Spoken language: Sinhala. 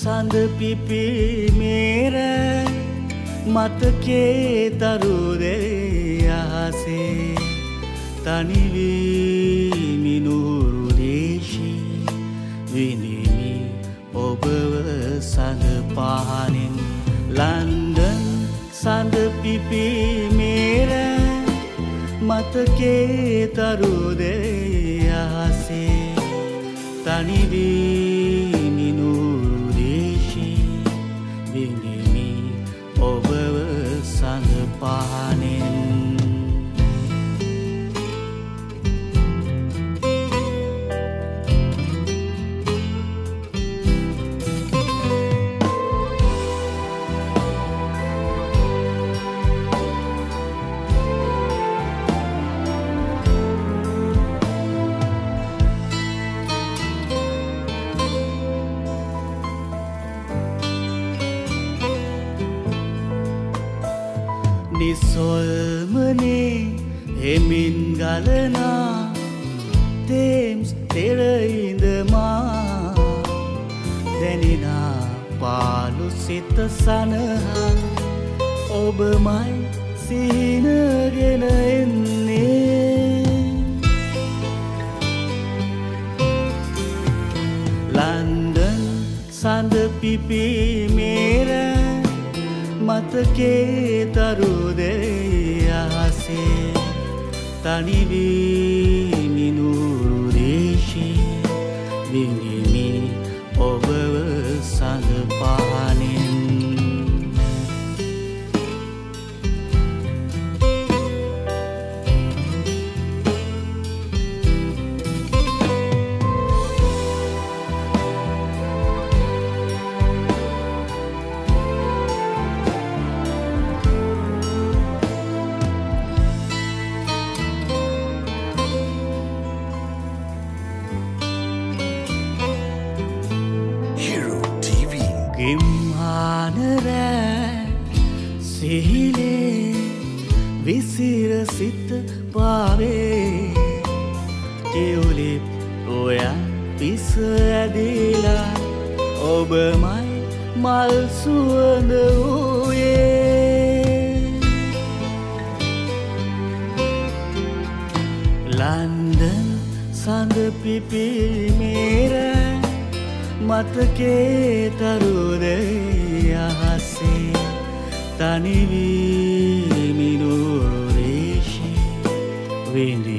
සඳ පිපි මේර මතකේ තරුදේ අහසේ තනිවී මිනුරු දේශී විනිමි ඔබව සඳ පහනින් ලන්ඩන් සඳ පිපි මේර මතකේ තරුදේ අහසේ තනිවී මිනුරු දේශී විනිමි ඔබව සඳ පහනින් නිසොල්මනේ හෙමින් ගලනා තේම්ස් තෙරයිඳමා දැනිනා පාලු සිත සනහා ඔබමයි සිහිනගෙන එන්නේ ලන්ඩන් සඳ පිපි මේර මතකේ තරුදේ අහසේ තනිවී මිනුරු දේශී විනිමි ඔබව සඳ පහනින් ගිම්හානරෑ සිහිලේ විසිර සිත පාවේ ටියුලිප් ඔයා පිස ඇදිලා ඔබමයි මල් සුවඳ වූයේ ලන්ඩන් සඳ පිපි මේර මතකේ තරුදේ අහසේ තනිවී මිනුරු දේශී විඳි